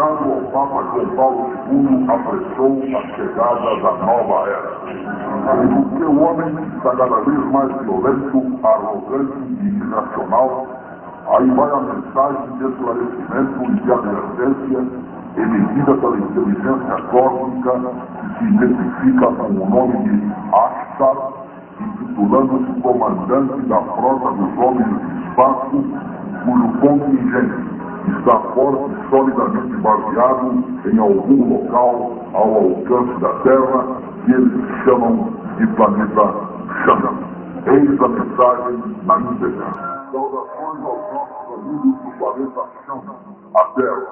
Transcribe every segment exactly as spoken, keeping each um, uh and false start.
chegando ao Papa João Paulo segundo, apressou a chegada da nova era. E porque o homem está cada vez mais violento, arrogante e irracional, aí vai a mensagem de esclarecimento e de advertência emitida pela inteligência cósmica que se identifica com o nome de Ashtar, intitulando-se comandante da frota dos homens do espaço, cujo contingente está forte e solidamente baseado em algum local ao alcance da Terra, que eles chamam de planeta Xana. Eis a mensagem na íntegra. Saudações aos nossos amigos do planeta Xana, a Terra.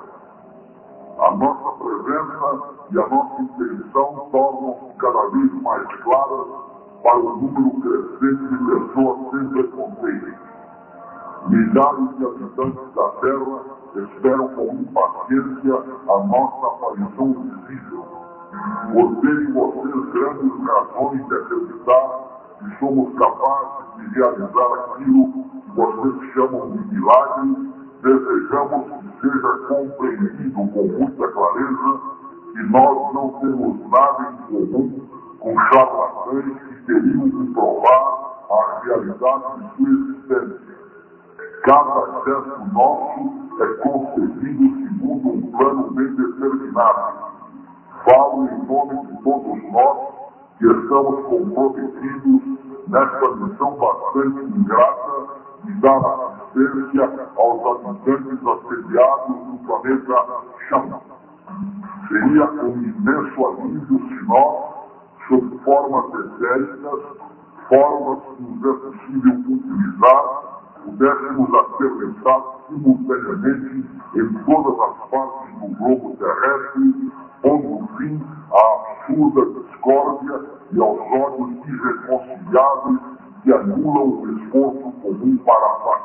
A nossa presença e a nossa intenção tornam-se cada vez mais claras para o número crescente de pessoas sem preconceito. Milhares de habitantes da Terra esperam com impaciência a nossa aparição visível. Por terem vocês grandes razões de acreditar que somos capazes de realizar aquilo que vocês chamam de milagre, desejamos que seja compreendido com muita clareza que nós não temos nada em comum com charlatães que teriam que provar a realidade de sua existência. Cada gesto nosso é concebido segundo um plano bem determinado. Falo em nome de todos nós que estamos comprometidos nesta missão bastante ingrata de dar assistência aos habitantes assediados do planeta Xana. Seria um imenso alívio se nós, sob formas etéricas, formas que nos é possível utilizar, pudéssemos aterrissar simultaneamente em todas as partes do globo terrestre, pondo fim à absurda discórdia e aos ódios irreconciliáveis que anulam o esforço comum para a paz.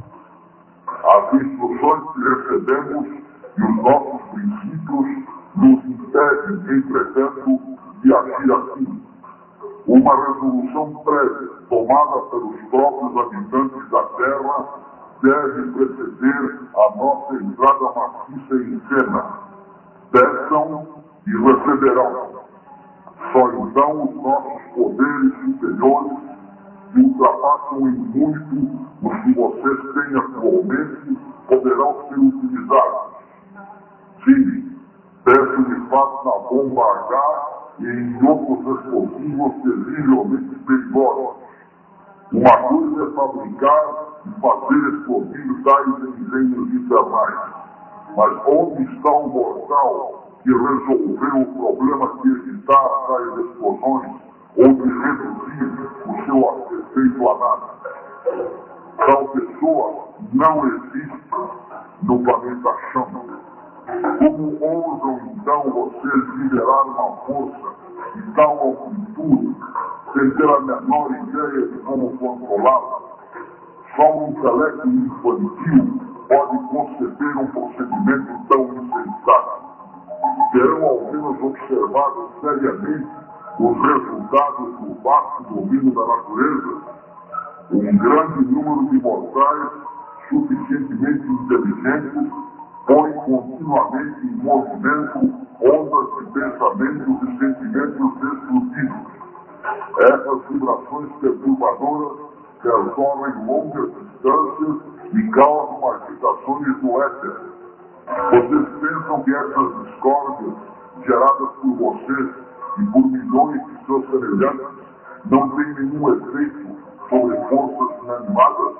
As instruções que recebemos e os nossos princípios nos impedem, entretanto, de agir assim. Uma resolução prévia, tomada pelos próprios habitantes da Terra, deve preceder a nossa entrada maciça em cena. Peçam e receberão. Só então os nossos poderes superiores, que ultrapassam em muito os que vocês têm atualmente, poderão ser utilizados. Sim, peço de fato na bomba H e em outros explosivos terrivelmente perigosos. Uma coisa é fabricar e fazer explodir tais engenhos infernais. Mas onde está o mortal que resolveu o problema de evitar tais explosões ou de reduzir o seu efeito análogo? Tal pessoa não existe no planeta Xana. Como ousam então vocês liderar uma força de tal amplitude, sem ter a menor ideia de como controlá-la? Só um intelecto infantil pode conceber um procedimento tão insensato. Terão ao menos observado seriamente os resultados do vasto domínio da natureza. Um grande número de mortais suficientemente inteligentes põe continuamente em movimento ondas de pensamentos e sentimentos destrutivos. Essas vibrações perturbadoras percorrem longas distâncias e causam agitações no éter. Vocês pensam que essas discórdias geradas por vocês e por milhões de seus semelhantes não têm nenhum efeito sobre forças inanimadas?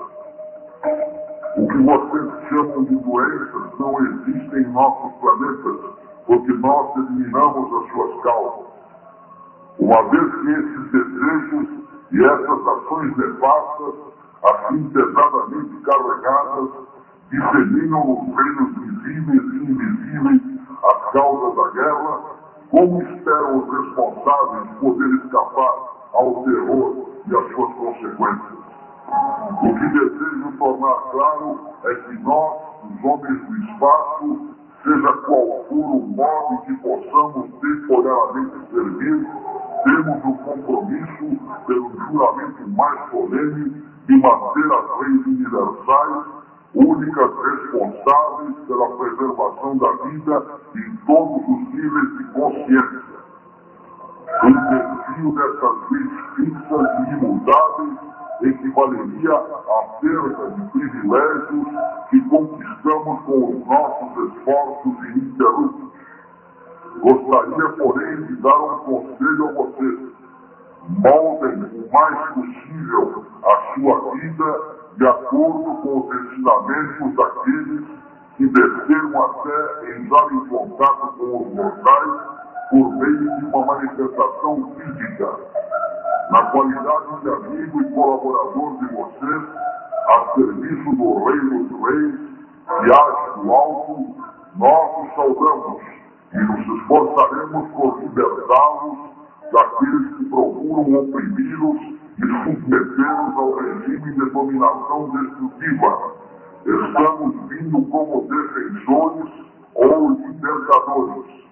O que vocês chamam de doenças não existem em nossos planetas, porque nós eliminamos as suas causas. Uma vez que esses desejos e essas ações nefastas, assim pesadamente carregadas, disseminam nos reinos visíveis e invisíveis as causas da guerra, como esperam os responsáveis poder escapar ao terror e às suas consequências? O que desejo tornar claro é que nós, os homens do espaço, seja qual for o modo em que possamos temporariamente servir, temos o compromisso, pelo juramento mais solene, de manter as leis universais, únicas responsáveis pela preservação valorização da vida em todos os níveis de consciência. O desvio dessas leis fixas e imutáveis equivaleria à perda de privilégios que conquistamos com os nossos esforços ininterruptos. Gostaria, porém, de dar um conselho a vocês. Moldem o mais possível a sua vida de acordo com os ensinamentos daqueles que desceram até entrar em contato com os mortais por meio de uma manifestação física. Na qualidade de amigo e colaborador de vocês, a serviço do Rei dos Reis, que age do alto, nós os saudamos e nos esforçaremos por libertá-los daqueles que procuram oprimi-los e submetê-los ao regime de dominação destrutiva. Estamos vindo como defensores ou libertadores.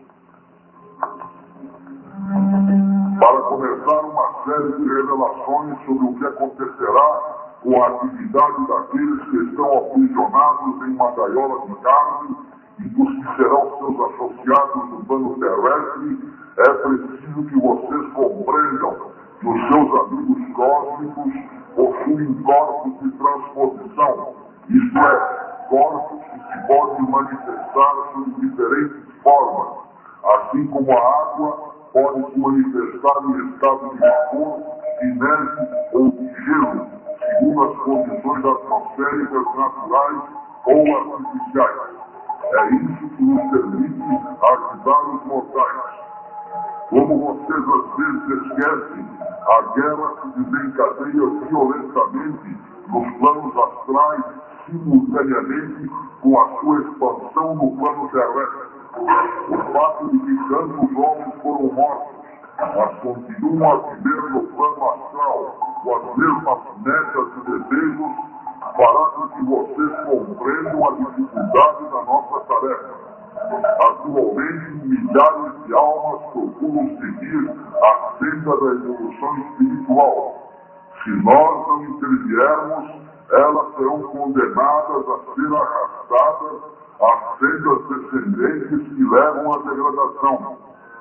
Para começar uma série de revelações sobre o que acontecerá com a atividade daqueles que estão aprisionados em uma gaiola de carne e dos que serão seus associados no plano terrestre, é preciso que vocês compreendam que os seus amigos cósmicos possuem corpos de transposição, isto é, corpos que se podem manifestar sob diferentes formas, assim como a água pode se manifestar em estado de vapor, de neve ou de gelo, segundo as condições atmosféricas naturais ou artificiais. É isso que nos permite ajudar os mortais. Como vocês às vezes esquecem, a guerra se desencadeia violentamente nos planos astrais simultaneamente com a sua expansão no plano terrestre. O fato de que tantos homens foram mortos, mas continuam a viver no plano astral com as mesmas metas e desejos, fará com que vocês compreendam a dificuldade da nossa tarefa. Atualmente, milhares de almas procuram seguir a senda da evolução espiritual. Se nós não interviermos, elas serão condenadas a ser arrastadas às sendas descendentes que levam à degradação.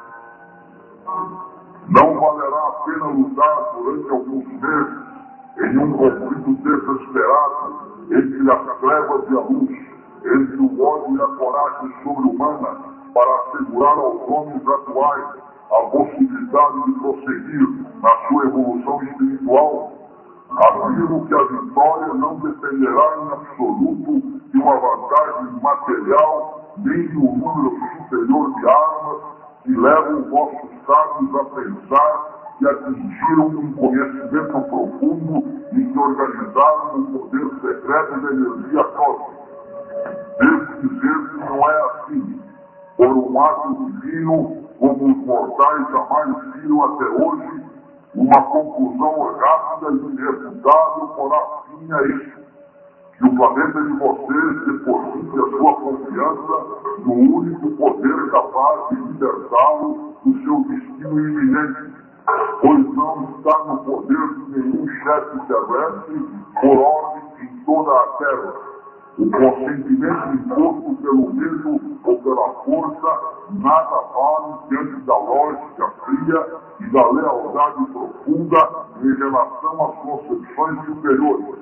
Não valerá a pena lutar durante alguns meses em um conflito desesperado entre as trevas e a luz, entre o ódio e a coragem sobre-humana, para assegurar aos homens atuais a possibilidade de prosseguir na sua evolução espiritual. Afirmo que a vitória não dependerá em absoluto de uma vantagem material, nem de um número superior de armas que levam vossos sábios a pensar que atingiram um conhecimento profundo e que organizaram o poder secreto da energia cósmica. Devo dizer que não é assim. Por um ato divino, como os mortais jamais viram até hoje, uma conclusão rápida e irrefutável porá fim a isso. Que o planeta de vocês deposite a sua confiança no único poder capaz de libertá-lo do seu destino iminente, pois não está no poder de nenhum chefe terrestre por ordem em toda a Terra. O consentimento imposto pelo medo ou pela força nada vale diante da lógica fria e da lealdade profunda em relação às concepções superiores.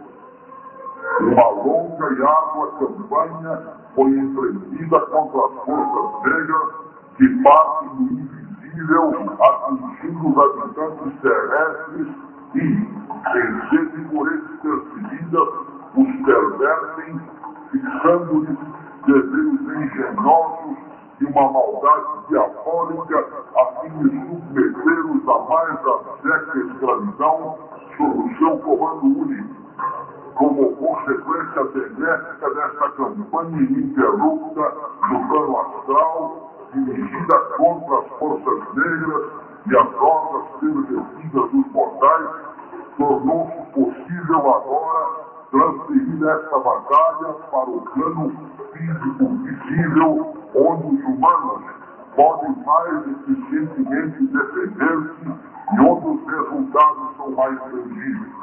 Uma longa e árdua campanha foi empreendida contra as forças negras que partem do invisível, atingindo os habitantes terrestres e, em sede por eles perseguidas, os pervertem, fixando-lhes desejos engenhosos de uma maldade diabólica a fim de submetê-los a mais abjecta escravidão sob o seu comando único. Como consequência benéfica desta campanha ininterrupta no plano astral, dirigida contra as forças negras e as obras pervertidas dos mortais, tornou-se possível agora transferir esta batalha para o plano físico visível, onde os humanos podem mais eficientemente defender-se e onde os resultados são mais tangíveis.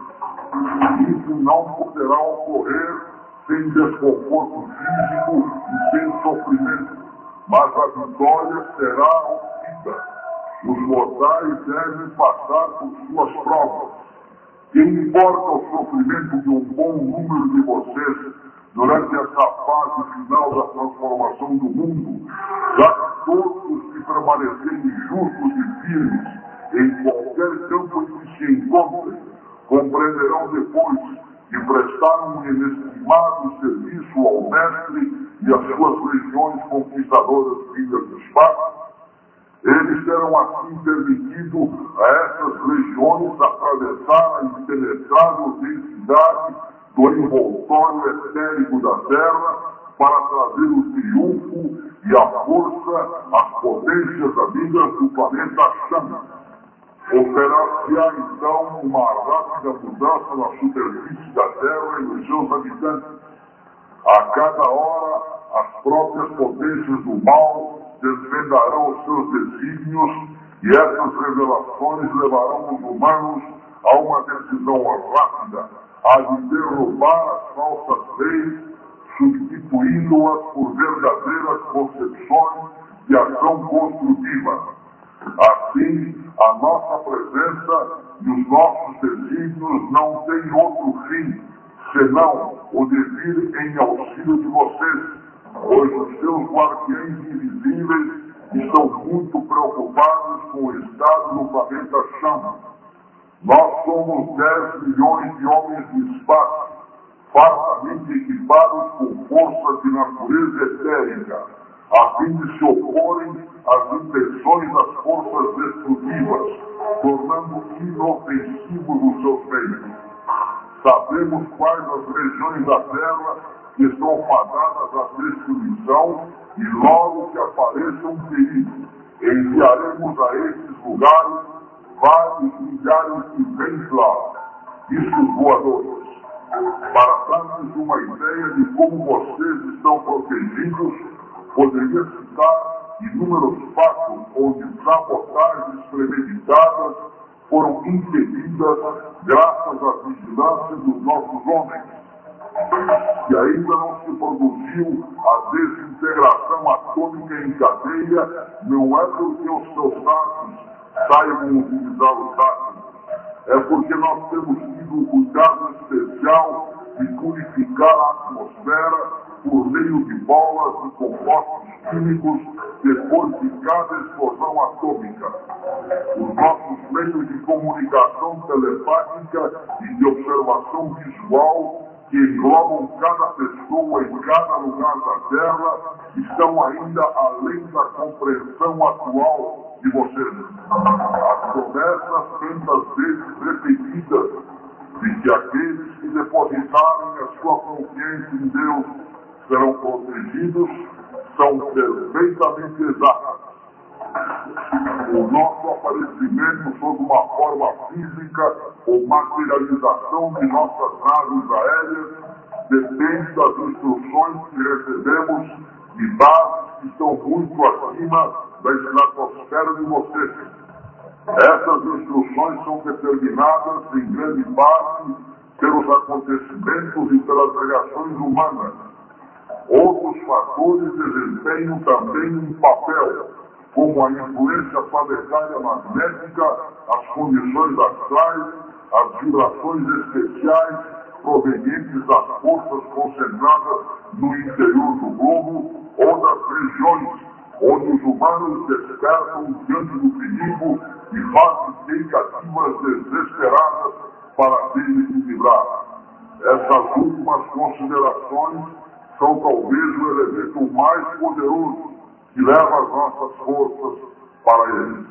Isso não poderá ocorrer sem desconforto físico e sem sofrimento sofrimento, mas a vitória será obtida. Os mortais devem passar por suas provas. Que importa o sofrimento de um bom número de vocês durante essa fase final da transformação do mundo, já que todos que permanecerem justos e firmes em qualquer campo em que se encontrem, compreenderão depois que prestaram um inestimado serviço ao Mestre e às suas legiões conquistadoras vindas do espaço. Eles terão assim permitido a essas legiões atravessar a impenetrável densidade do envoltório etérico da Terra para trazer o triunfo e a força às potências amigas do planeta Chama. Operar-se-á então uma rápida mudança na superfície da Terra e nos seus habitantes. A cada hora, as próprias potências do mal desvendarão os seus desígnios e essas revelações levarão os humanos a uma decisão rápida, a de derrubar as falsas leis, substituindo-as por verdadeiras concepções de ação construtiva. Assim, a nossa presença e os nossos desígnios não têm outro fim, senão o de vir em auxílio de vocês, pois os seus guardiães invisíveis estão muito preocupados com o estado do planeta Chama. Nós somos dez milhões de homens de espaço, fartamente equipados com forças de natureza etérica, a fim de se oporem às intenções das forças destrutivas, tornando inofensivos os seus meios. Sabemos quais as regiões da Terra que estão fadadas à destruição e logo que apareça um perigo, enviaremos a esses lugares vários milhares de vens lá, isso voadores, para darmos uma ideia de como vocês estão protegidos. Poderia citar inúmeros fatos onde sabotagens premeditadas foram impedidas graças à vigilância dos nossos homens. E ainda não se produziu a desintegração atômica em cadeia, não é porque os seus dados saibam utilizar os dados, é porque nós temos tido um cuidado especial de purificar a atmosfera por meio de bolas de compostos químicos depois de cada explosão atômica. Os nossos meios de comunicação telepática e de observação visual, que englobam cada pessoa em cada lugar da Terra, estão ainda além da compreensão atual de vocês. As promessas tantas vezes repetidas de que aqueles que depositarem a sua confiança em Deus serão protegidos são perfeitamente exatas. O nosso aparecimento sob uma forma física ou materialização de nossas naves aéreas depende das instruções que recebemos de bases que estão muito acima da estratosfera de vocês. Essas instruções são determinadas em grande parte pelos acontecimentos e pelas reações humanas. Outros fatores desempenham também um papel, como a influência planetária magnética, as condições astrais, as vibrações especiais provenientes das forças concentradas no interior do globo ou das regiões onde os humanos despertam diante do perigo e fazem tentativas desesperadas para deles se livrar. Essas últimas considerações são talvez o elemento mais poderoso que leva as nossas forças para eles.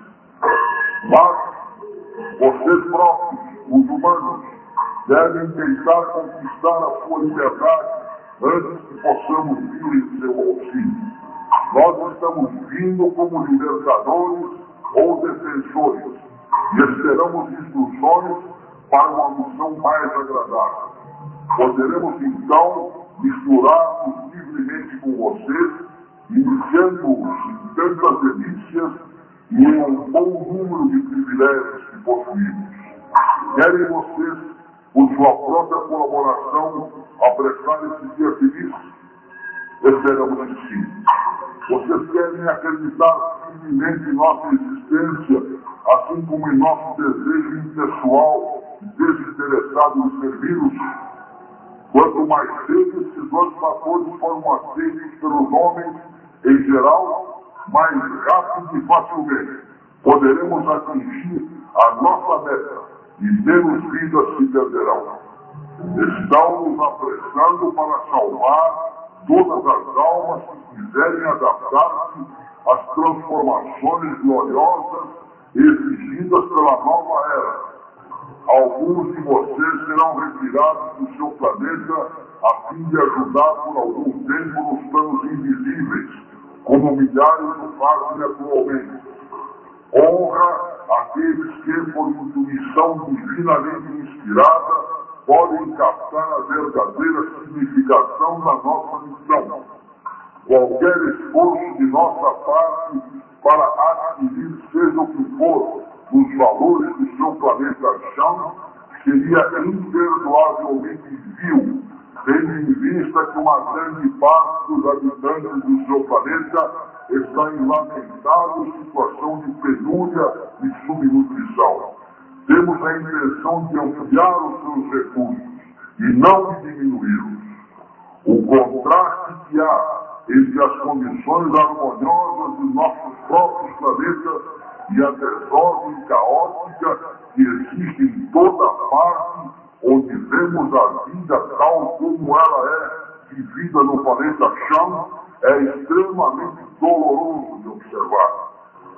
Mas vocês próprios, os humanos, devem tentar conquistar a sua liberdade antes que possamos vir em seu auxílio. Nós estamos vindo como libertadores ou defensores e esperamos instruções para uma missão mais agradável. Poderemos então misturar-nos livremente com vocês, iniciando-os em tantas delícias e em um bom número de privilégios que possuímos. Querem vocês, por sua própria colaboração, apressar esse dia feliz? Esperamos que sim. Vocês querem acreditar firmemente em nossa existência, assim como em nosso desejo impessoal e desinteressado em servi-los? Quanto mais cedo esses dois fatores foram aceitos pelos homens em geral, mais rápido e facilmente poderemos atingir a nossa meta e menos vidas se perderão. Estão nos apressando para salvar todas as almas que quiserem adaptar-se às transformações gloriosas exigidas pela nova era. Alguns de vocês serão retirados do seu planeta a fim de ajudar por algum tempo nos planos invisíveis, como milhares o fazem atualmente. Honra aqueles que, por intuição divinamente inspirada, podem captar a verdadeira significação da nossa missão. Qualquer esforço de nossa parte para adquirir, seja o que for, os valores do seu planeta chão, seria imperdoavelmente vil, tendo em vista que uma grande parte dos habitantes do seu planeta está em lamentável situação de penúria e subnutrição. Temos a intenção de ampliar os seus recursos e não de diminuí-los. O contraste que há entre as condições harmoniosas de nossos próprios planetas e a desordem caótica que existe em toda parte onde vemos a vida tal como ela é vivida no planeta chão, é extremamente doloroso de observar.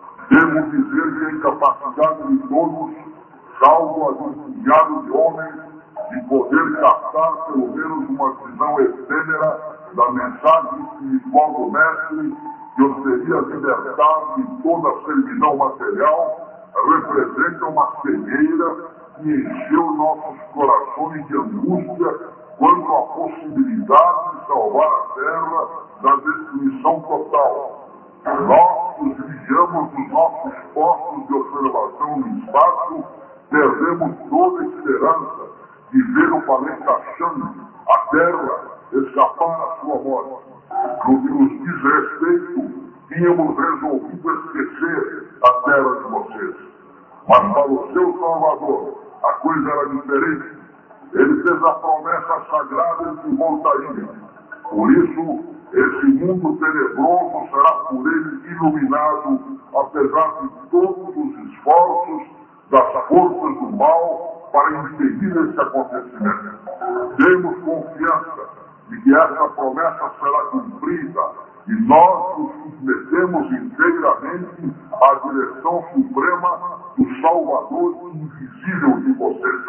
Devo dizer que a incapacidade de todos, salvo a de um punhado de homens, de poder captar pelo menos uma visão efêmera da mensagem espiritual do Mestre, que os teria libertado de toda a servidão material, representa uma cegueira que encheu nossos corações de angústia quanto à possibilidade de salvar a Terra da destruição total. Nós, os vigiamos dos nossos postos de observação no espaço, perdemos toda a esperança de ver o planeta chão, a Terra, escapar à sua morte. No que nos diz respeito, tínhamos resolvido esquecer a terra de vocês. Mas para o seu Salvador, a coisa era diferente. Ele fez a promessa sagrada de que voltaria. Por isso, esse mundo tenebroso será por ele iluminado, apesar de todos os esforços das forças do mal para impedir esse acontecimento. Temos confiança de que essa promessa será cumprida e nós nos submetemos inteiramente à direção suprema do Salvador invisível de vocês.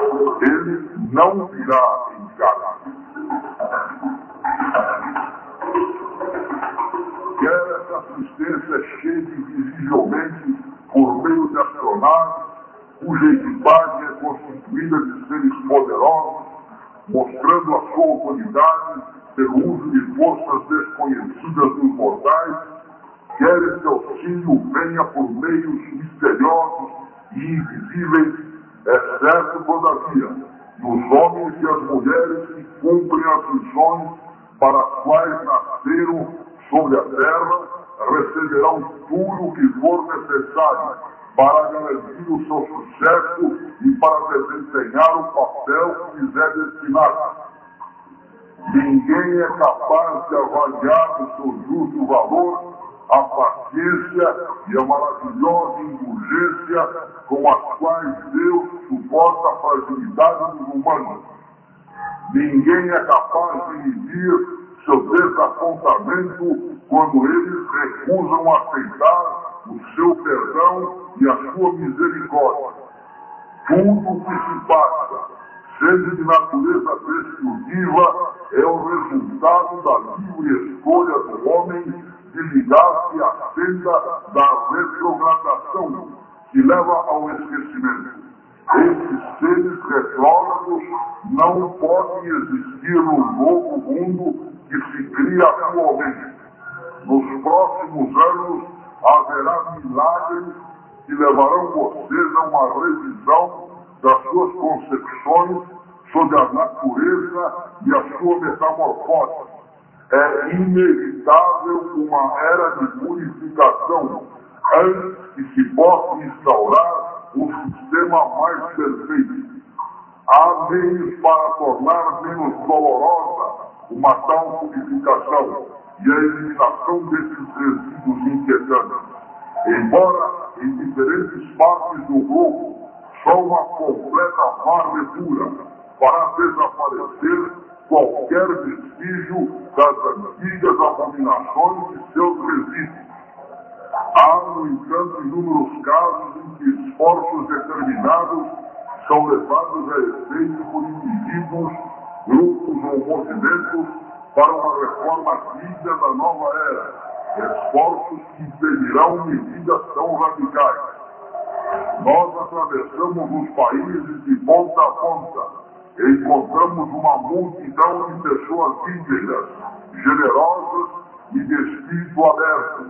Ele não virá em carne. Quer essa assistência chegue visivelmente por meio de astronaves, cuja equipagem é constituída de seres poderosos, mostrando a sua autoridade pelo uso de forças desconhecidas dos mortais, quer esse auxílio venha por meios misteriosos e invisíveis, é certo, todavia, que os homens e as mulheres que cumprem as missões para as quais nasceram sobre a terra receberão tudo o que for necessário para garantir o seu sucesso e para desempenhar o papel que lhes é destinado. Ninguém é capaz de avaliar o seu justo valor, a paciência e a maravilhosa indulgência com as quais Deus suporta a fragilidade dos humanos. Ninguém é capaz de medir seu desapontamento quando eles recusam aceitar o seu perdão e a sua misericórdia. Tudo o que se passa, sendo de natureza destrutiva, é o resultado da livre escolha do homem de ligar-se à senda da retrogradação, que leva ao esquecimento. Esses seres retrógrados não podem existir no novo mundo que se cria atualmente. Nos próximos anos haverá milagres que levarão vocês a uma revisão das suas concepções sobre a natureza e a sua metamorfose. É inevitável uma era de purificação antes que se possa instaurar um sistema mais perfeito. Há meios para tornar menos dolorosa uma tal purificação e a eliminação desses resíduos inquietantes. Embora em diferentes partes do globo, só uma completa varredura fará desaparecer qualquer vestígio das antigas abominações e seus resíduos. Há, no entanto, inúmeros casos em que esforços determinados são levados a efeito por indivíduos, grupos ou movimentos para uma reforma digna da nova era, esforços que impedirão medidas tão radicais. Nós atravessamos os países de ponta a ponta e encontramos uma multidão de pessoas íntegras, generosas e de espírito aberto.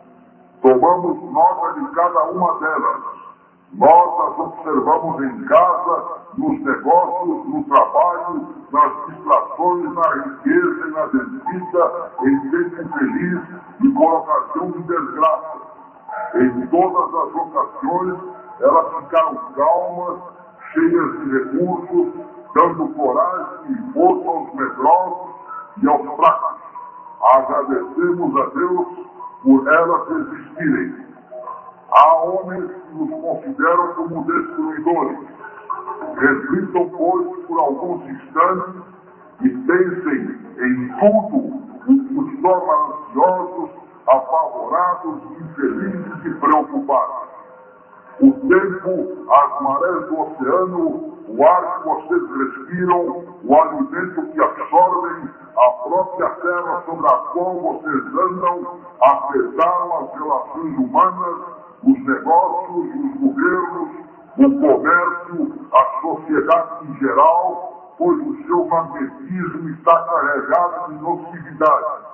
Tomamos nota de cada uma delas. Nós as observamos em casa, nos negócios, no trabalho, nas distrações, na riqueza e na desdita, em tempo feliz e por ocasião de desgraça. Em todas as ocasiões, elas ficaram calmas, cheias de recursos, dando coragem e força aos medrosos e aos fracos. Agradecemos a Deus por elas existirem. Há homens que nos consideram como destruidores. Reflitam, pois, por alguns instantes e pensem em tudo o que os torna ansiosos, apavorados, infelizes e preocupados. O tempo, as marés do oceano, o ar que vocês respiram, o alimento que absorvem, a própria terra sobre a qual vocês andam, afetaram as relações humanas, os negócios, os governos, o comércio, a sociedade em geral, pois o seu magnetismo está carregado de nocividade.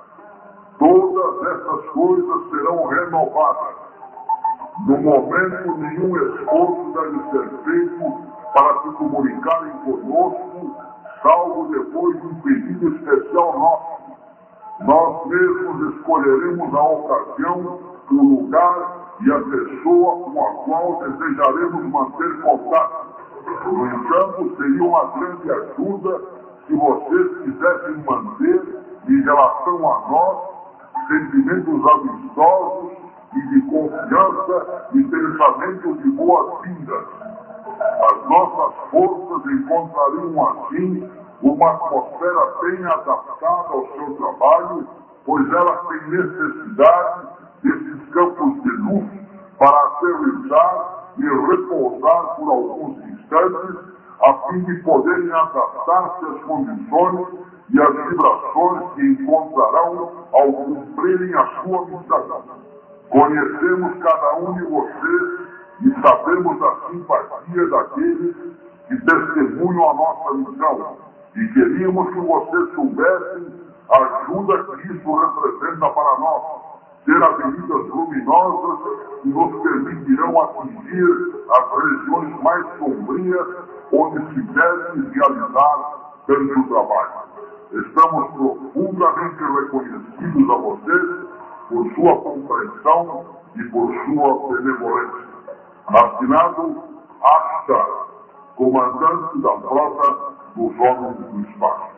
Todas essas coisas serão renovadas. No momento, nenhum esforço deve ser feito para se comunicarem conosco, salvo depois de um pedido especial nosso. Nós mesmos escolheremos a ocasião, o lugar e a pessoa com a qual desejaremos manter contato. No entanto, seria uma grande ajuda se vocês quisessem manter, em relação a nós, sentimentos amistosos e de confiança e pensamentos de boas-vindas. As nossas forças encontrariam assim uma atmosfera bem adaptada ao seu trabalho, pois elas têm necessidade desses campos de luz para aterrissar e repousar por alguns instantes, a fim de poderem adaptar-se às condições e às vibrações que encontrarão ao cumprirem a sua missão. Conhecemos cada um de vocês e sabemos a simpatia daqueles que testemunham a nossa missão. E queríamos que vocês soubessem a ajuda que isso representa para nós. Ter avenidas luminosas que nos permitirão atingir as regiões mais sombrias onde se deve realizar tanto trabalho. Estamos profundamente reconhecidos a vocês por sua compreensão e por sua benevolência. Assinado Asta, comandante da frota dos homens do espaço.